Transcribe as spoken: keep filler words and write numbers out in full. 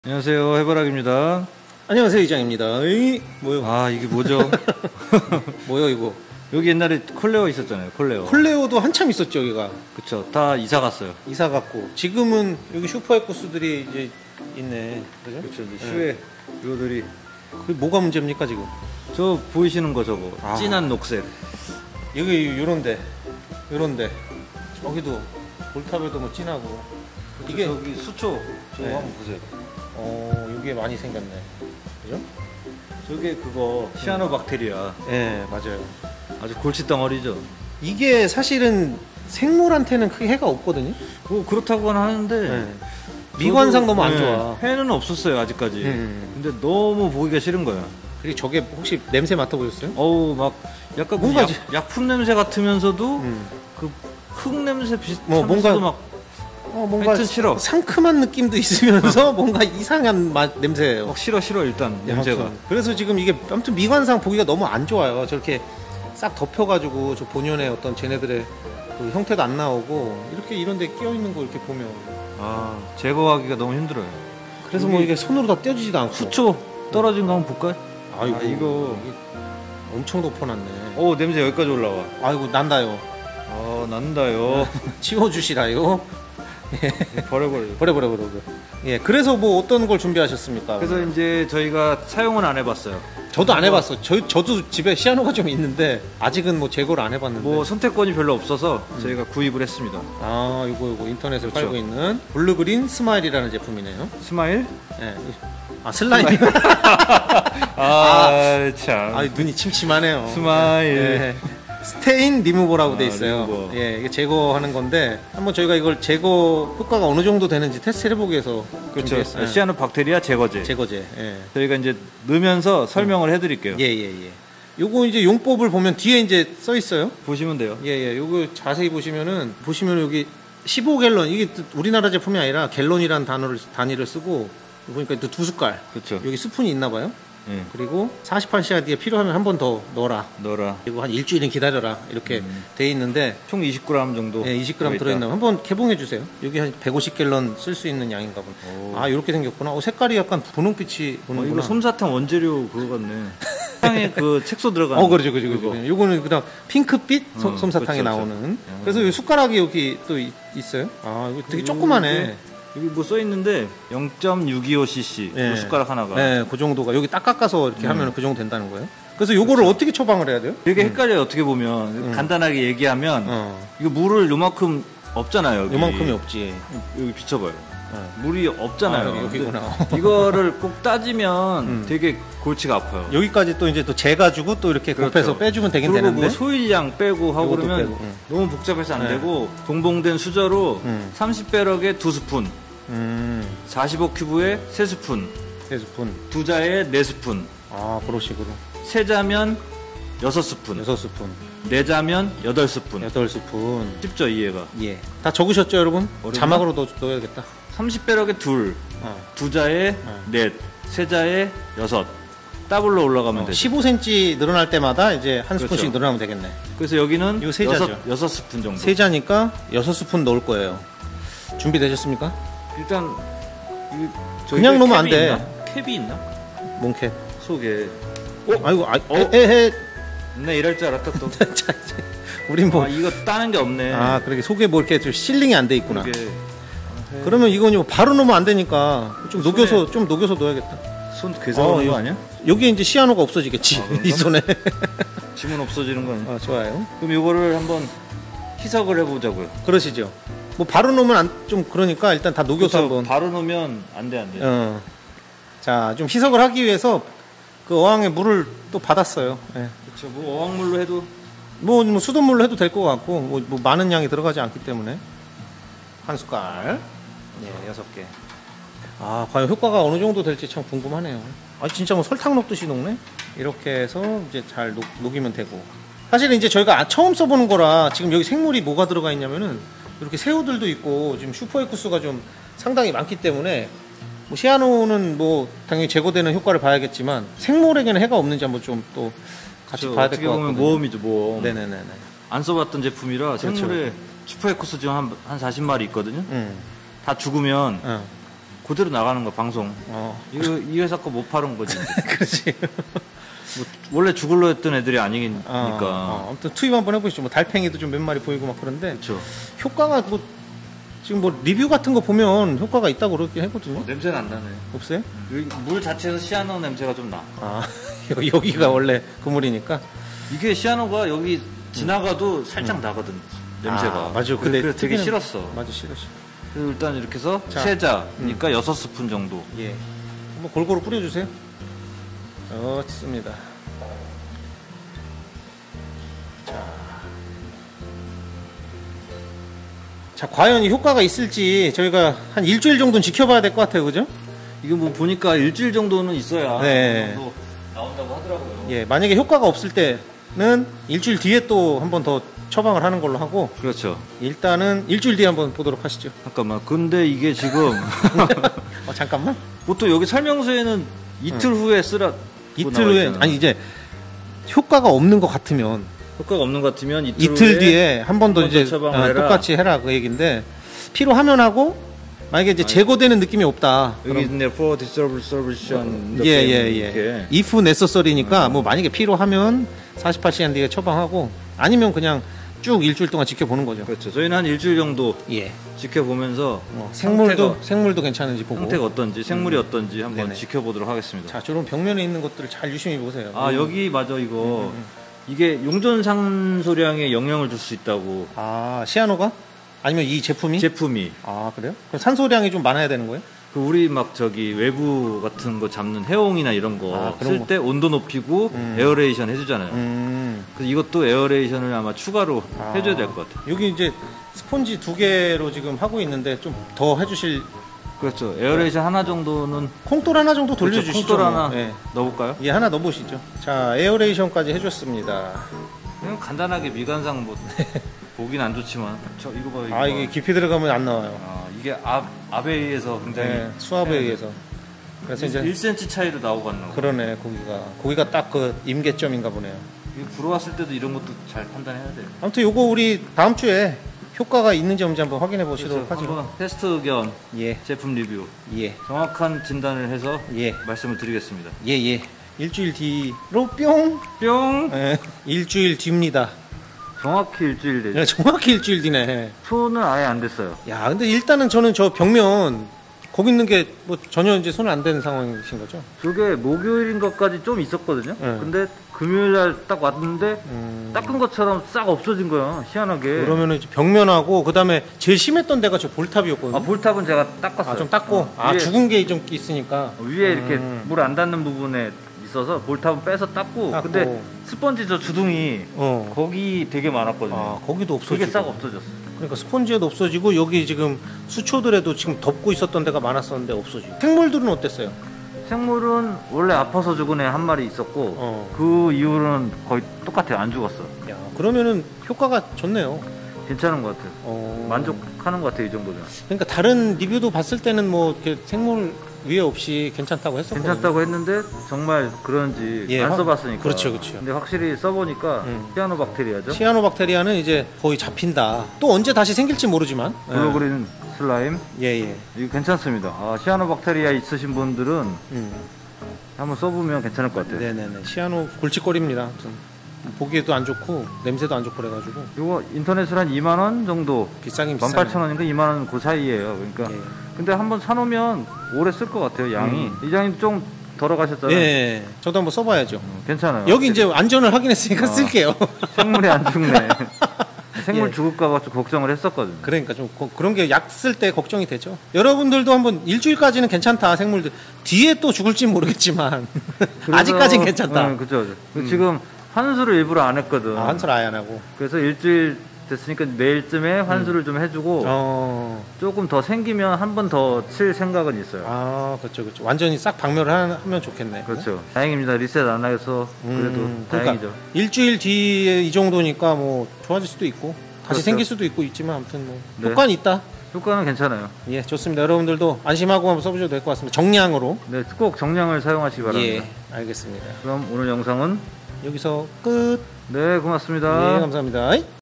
안녕하세요, 해바라기입니다. 안녕하세요, 이장입니다. 에이, 뭐요? 아, 이게 뭐죠? 뭐요, 이거? 여기 옛날에 콜레오 있었잖아요, 콜레오. 콜레오도 한참 있었죠, 여기가. 그쵸, 다 이사 갔어요. 이사 갔고. 지금은 여기 슈퍼에코스들이 이제 있네. 그죠? 그쵸, 이제 슈에 이거들이. 그게 뭐가 문제입니까, 지금? 저 보이시는 거 저거. 아. 진한 녹색. 여기 요런데, 요런데. 저기도, 볼탑에도 뭐 진하고. 이게 저기 수초, 저거 네. 한번 보세요. 어, 여기에 많이 생겼네. 그죠? 저게 그거, 시아노박테리아. 예, 네, 맞아요. 아주 골칫덩어리죠. 이게 사실은 생물한테는 크게 해가 없거든요? 뭐, 그렇다고는 하는데. 네. 미관상 너무 안 네, 좋아. 해는 없었어요, 아직까지. 음. 근데 너무 보기가 싫은 거야. 그리고 저게 혹시 냄새 맡아보셨어요? 어우, 막, 약간 뭔가 약, 약품 냄새 같으면서도, 음. 그, 흙 냄새 비슷 뭐 뭔가 막 어, 뭔가 싫어. 상큼한 느낌도 있으면서 뭔가 이상한 맛 냄새예요. 막 싫어 싫어 일단 냄새가. 아무튼. 그래서 지금 이게 아무튼 미관상 보기가 너무 안 좋아요. 저렇게 싹 덮여가지고 저 본연의 어떤 쟤네들의 그 형태도 안 나오고 이렇게 이런데 끼어 있는 거 이렇게 보면 아 제거하기가 너무 힘들어요. 그래서 뭐 이게 손으로 다 떼어지지도 않고. 수초 떨어진 거 한번 볼까요? 아이고, 아, 이거 엄청 덮어놨네. 오 냄새 여기까지 올라와. 아이고 난다요. 아 난다요. 치워주시라요. 버려 버려. 버려 버려 버려 버려. 예, 그래서 뭐 어떤 걸 준비하셨습니까? 그래서 이제 저희가 사용은 안 해봤어요. 저도 안 해봤어. 저 저도 집에 시아노가 좀 있는데 아직은 뭐 제거를 안 해봤는데. 뭐 선택권이 별로 없어서 음. 저희가 구입을 했습니다. 아, 이거 이거 인터넷에 그렇죠. 팔고 있는 블루그린 스마일이라는 제품이네요. 스마일? 예. 아 슬라임. 아, 참. 아, 눈이 침침하네요. 스마일. 예. 스테인 리무버라고 돼 아, 있어요. 리무버. 예, 이게 제거하는 건데 한번 저희가 이걸 제거 효과가 어느 정도 되는지 테스트를 해보기 위해서 그렇죠. 준비했어요. 시아노박테리아 제거제. 제거제. 예. 저희가 이제 넣으면서 설명을 해드릴게요. 예, 예, 예. 요거 이제 용법을 보면 뒤에 이제 써 있어요. 보시면 돼요. 예, 예. 요거 자세히 보시면은 보시면 여기 십오 갤런 이게 우리나라 제품이 아니라 갤런이라는 단어를 단위를 쓰고 보니까 또 두 숟갈. 그렇죠. 여기 스푼이 있나 봐요. 예. 그리고 사십팔 시간 뒤에 필요하면 한 번 더 넣어라. 넣어라. 그리고 한 일주일은 기다려라. 이렇게 음. 돼 있는데 총 이십 그램 정도. 예, 이십 그램 들어있나 한번 개봉해 주세요. 여기 한 백오십 갤런 쓸 수 있는 양인가 보네. 아, 이렇게 생겼구나. 어, 색깔이 약간 분홍빛이 어, 보는구나. 이거 솜사탕 원재료 그거 같네. 향에 그 책소 들어가는. 어, 그렇죠, 그렇죠, 그렇죠. 요거는 그다음 핑크빛 솜, 어, 솜사탕이 그렇죠, 나오는. 그렇죠. 그래서 이 숟가락이 여기 또 이, 있어요. 아, 이거 되게 조그마네. 여기 뭐 써 있는데 영 점 육이오 씨씨 예. 그 숟가락 하나가. 네, 그 정도가 여기 딱 깎아서 이렇게 음. 하면 그 정도 된다는 거예요. 그래서 요거를 어떻게 처방을 해야 돼요? 되게 헷갈려요. 어떻게 보면 음. 간단하게 얘기하면 어. 이거 물을 요만큼 없잖아요. 여기. 요만큼이 없지. 여기 비춰봐요. 어. 물이 없잖아요. 아, 여기, 여기구나. 이거를 꼭 따지면 음. 되게 골치가 아파요. 여기까지 또 이제 또 재가지고 또 이렇게 그렇죠. 곱해서 빼주면 되긴 그리고 되는데. 뭐 소일량 빼고 하고 요것도 그러면 빼고, 응. 너무 복잡해서 안 네. 되고 동봉된 수저로 음. 삼십 배럭에 두 스푼, 음, 사십오 큐브에 세 스푼, 세 스푼. 두 자에 네 스푼, 아, 그런 식으로. 세 자면 여섯 스푼, 여섯 스푼. 네 자면 여덟 스푼. 여덟 스푼. 쉽죠 이해가? 예. 다 적으셨죠, 여러분? 어렵나? 자막으로 넣, 넣어야겠다. 삼십 배럭에 둘, 어. 두 자에 어. 넷, 세 자에 여섯. 더블로 올라가면 어, 되죠. 십오 센티미터 늘어날 때마다 이제 한 스푼씩 그렇죠. 늘어나면 되겠네. 그래서 여기는 이거 세 여섯, 자죠. 여섯 스푼 정도. 세 자니까 여섯 스푼 넣을 거예요. 준비되셨습니까? 일단 이, 저기 그냥 넣으면 안 캡이 돼. 있나? 캡이 있나? 몽캡. 속에. 어? 아이고, 아, 어? 에헤. 네 이럴 줄 알았다 또. 자, 이제 우린 뭐. 아 이거 따는 게 없네. 아, 그러게 속에 뭐 이렇게 좀 실링이 안 돼 있구나. 이게 그러면 이건 뭐 바로 넣으면 안 되니까 좀 손에- 녹여서 좀 녹여서 넣어야겠다. 손 괴사하는 어, 거 이거- 아니야? 여기에 이제 시아노가 없어지겠지. 아, 그런가? 이 손에. 지문 없어지는 거 아니야? 아, 좋아요. 그럼 이거를 한번 희석을 해보자고요. 그러시죠. 뭐 바로 넣으면 안, 좀 그러니까 일단 다 녹여서 그렇죠. 한번. 바로 넣으면 안 돼, 안 돼. 어. 자, 좀 희석을 하기 위해서 그 어항에 물을 또 받았어요. 예. 그렇죠. 뭐 어항물로 해도 뭐, 뭐 수돗물로 해도 될 것 같고 뭐, 뭐 많은 양이 들어가지 않기 때문에 한 숟갈. 네, 여섯 개. 아, 과연 효과가 어느 정도 될지 참 궁금하네요. 아, 진짜 뭐 설탕 녹듯이 녹네. 이렇게 해서 이제 잘 녹, 녹이면 되고. 사실은 이제 저희가 처음 써보는 거라 지금 여기 생물이 뭐가 들어가 있냐면은 이렇게 새우들도 있고 지금 슈퍼에쿠스가 좀 상당히 많기 때문에 뭐 시아노는 뭐 당연히 제거되는 효과를 봐야겠지만 생물에게는 해가 없는지 한번 좀 또 같이 그렇죠. 봐야 될 어떻게 것 보면 같거든요. 모험이죠, 모험. 네네네네. 안 써봤던 제품이라 그렇죠. 생물에 슈퍼에쿠스 지금 한, 한 사십 마리 있거든요. 음. 다 죽으면 어. 그대로 나가는 거 방송. 어. 이거 이 회사 거 못 파는 거지. 그렇지. 뭐 원래 죽을로 했던 애들이 아니니까. 어, 어. 아무튼 투입 한번 해보시죠. 뭐 달팽이도 좀 몇 마리 보이고 막 그런데. 그렇죠. 효과가 뭐 지금 뭐 리뷰 같은 거 보면 효과가 있다고 그러긴 했거든요. 어, 냄새는 안 나네. 없어요? 여기 물 자체에서 시아노 냄새가 좀 나. 아 여기가 원래 그물이니까. 이게 시아노가 여기 지나가도 살짝 음. 나거든. 냄새가. 아, 맞아. 근데 그래, 되게 싫었어. 맞아, 싫었어. 그래서 일단 이렇게 해서 자, 세자니까 음. 여섯 스푼 정도. 예. 한번 골고루 뿌려주세요. 좋습니다. 자, 자, 과연 이 효과가 있을지 저희가 한 일주일 정도는 지켜봐야 될 것 같아요, 그죠? 이거 뭐 보니까 일주일 정도는 있어야 네. 정도 나온다고 하더라고요. 예, 만약에 효과가 없을 때는 일주일 뒤에 또 한 번 더 처방을 하는 걸로 하고. 그렇죠. 일단은 일주일 뒤에 한번 보도록 하시죠. 잠깐만. 근데 이게 지금 어, 잠깐만. 보통 여기 설명서에는 이틀 응. 후에 쓰라. 이틀 후에 아니 이제 효과가 없는 것 같으면 효과가 없는 것 같으면 이틀, 이틀 뒤에 한 번 더 이제 어, 똑같이 해라 그 얘기인데 필요하면 하고 만약에 이제 아니, 제거되는 느낌이 없다. 여기 있네 for distribution. 예예예. 예, 예. if necessary니까 음. 뭐 만약에 필요하면 사십팔 시간 뒤에 처방하고 아니면 그냥 쭉 일주일 동안 지켜보는 거죠. 그렇죠. 저희는 한 일주일 정도 예. 지켜보면서 어, 생물도 상태가, 생물도 괜찮은지 보고 상태가 어떤지 생물이 음. 어떤지 한번 네네. 지켜보도록 하겠습니다. 자, 저런 벽면에 있는 것들을 잘 유심히 보세요. 아 음. 여기 맞아 이거 음, 음. 이게 용존 산소량에 영향을 줄 수 있다고. 아 시아노가? 아니면 이 제품이? 제품이. 아 그래요? 그럼 산소량이 좀 많아야 되는 거예요? 그 우리 막 저기 외부 같은 거 잡는 해옹이나 이런 거 쓸 때 아, 온도 높이고 음. 에어레이션 해주잖아요. 음. 그래서 이것도 에어레이션을 아마 추가로 아. 해줘야 될 것 같아요. 여기 이제 스폰지 두 개로 지금 하고 있는데 좀 더 해주실. 그렇죠. 에어레이션 네. 하나 정도는 콩돌 하나 정도 돌려주시죠. 그렇죠. 콩돌 하나 네. 넣어볼까요? 예, 하나 넣어보시죠. 자, 에어레이션까지 해줬습니다. 그냥 간단하게 미관상 뭐 보긴 안 좋지만 저 이거 봐. 이거 아 이게 깊이 들어가면 안 나와요. 아, 이게 압 압에 의해서 굉장히 네, 수압에 의해서. 그래서 이제 일 센티미터 차이로 나오고 갔나 봐. 그러네. 거기가 거기가 딱 그 임계점인가 보네요. 이거 불어왔을 때도 이런 것도 잘 판단해야 돼요. 아무튼 요거 우리 다음 주에 효과가 있는지 없는지 한번 확인해 보시도록 그렇죠. 하죠. 한번 테스트 겸 예. 제품 리뷰. 예. 정확한 진단을 해서 예. 말씀을 드리겠습니다. 예, 예. 일주일 뒤로 뿅. 뿅. 예. 일주일 뒤입니다. 정확히 일주일 되죠. 네, 정확히 일주일 뒤네. 손은 아예 안 됐어요. 야, 근데 일단은 저는 저 벽면 거기 있는 게 뭐 전혀 이제 손 안 되는 상황이신 거죠? 저게 목요일인 것까지 좀 있었거든요. 네. 근데 금요일 날 딱 왔는데 음... 닦은 것처럼 싹 없어진 거야. 희한하게. 그러면은 이제 벽면하고 그다음에 제일 심했던 데가 저 볼탑이었거든요. 아, 볼탑은 제가 닦았어요. 아, 좀 닦고. 어, 아, 위에, 죽은 게 좀 있으니까. 위에 이렇게 음... 물 안 닿는 부분에 있어서 볼탑은 빼서 닦고, 닦고. 근데 스펀지 저 주둥이 어. 거기 되게 많았거든요. 아, 거기도 없어지고. 그게 싹 없어졌어. 그러니까 스펀지에도 없어지고 여기 지금 수초들에도 지금 덮고 있었던 데가 많았었는데 없어지고. 생물들은 어땠어요? 생물은 원래 아파서 죽은 애 한 마리 있었고 어. 그 이후로는 거의 똑같아요. 안 죽었어. 야, 그러면은 효과가 좋네요. 괜찮은 것 같아요. 어... 만족하는 것 같아요. 이 정도면. 그러니까 다른 리뷰도 봤을 때는 뭐 이렇게 생물 위해 없이 괜찮다고 했었거든요. 괜찮다고 했는데 정말 그런지 예, 안 써봤으니까. 그렇죠, 그렇죠. 근데 확실히 써보니까 음. 시아노박테리아죠. 시아노박테리아는 이제 거의 잡힌다. 또 언제 다시 생길지 모르지만. 블루그린 예. 슬라임. 예예. 예. 이거 괜찮습니다. 아, 시아노박테리아 있으신 분들은 음. 한번 써보면 괜찮을 것 같아요. 네네네. 시아노 골칫거리입니다. 아무튼. 보기에도 안 좋고 냄새도 안 좋고 그래가지고 이거 인터넷으로 한 이만 원 정도 비싸긴 비싸요. 만 팔천 원인가 이만 원 그 사이에요. 그러니까 예. 근데 한번 사놓으면 오래 쓸 것 같아요. 양이 음. 이장님 좀 덜어가셨잖아요. 예, 저도 한번 써봐야죠. 음, 괜찮아요. 여기 이제 안전을 확인했으니까 어. 쓸게요. 생물이 안 죽네. 생물 예. 죽을까봐 좀 걱정을 했었거든요. 그러니까 좀 고, 그런 게 약 쓸 때 걱정이 되죠. 여러분들도 한번 일주일까지는 괜찮다. 생물들 뒤에 또 죽을지 모르겠지만 아직까지는 괜찮다. 음, 그죠. 음. 지금 환수를 일부러 안 했거든. 아, 환수를 아예 안 하고. 그래서 일주일 됐으니까 내일쯤에 환수를 음. 좀 해주고 어. 조금 더 생기면 한 번 더 칠 생각은 있어요. 아, 그렇죠, 그렇죠. 완전히 싹 박멸을 하면 좋겠네. 그렇죠. 네? 다행입니다. 리셋 안 해서 그래도 음, 다행이죠. 그러니까 일주일 뒤에 이 정도니까 뭐 좋아질 수도 있고 다시 그렇죠. 생길 수도 있고 있지만 아무튼 뭐 네. 효과는 있다. 효과는 괜찮아요. 예, 좋습니다. 여러분들도 안심하고 한번 써보셔도 될 것 같습니다. 정량으로. 네, 꼭 정량을 사용하시기 바랍니다. 예, 알겠습니다. 그럼 오늘 영상은 여기서 끝. 네, 고맙습니다. 네, 감사합니다.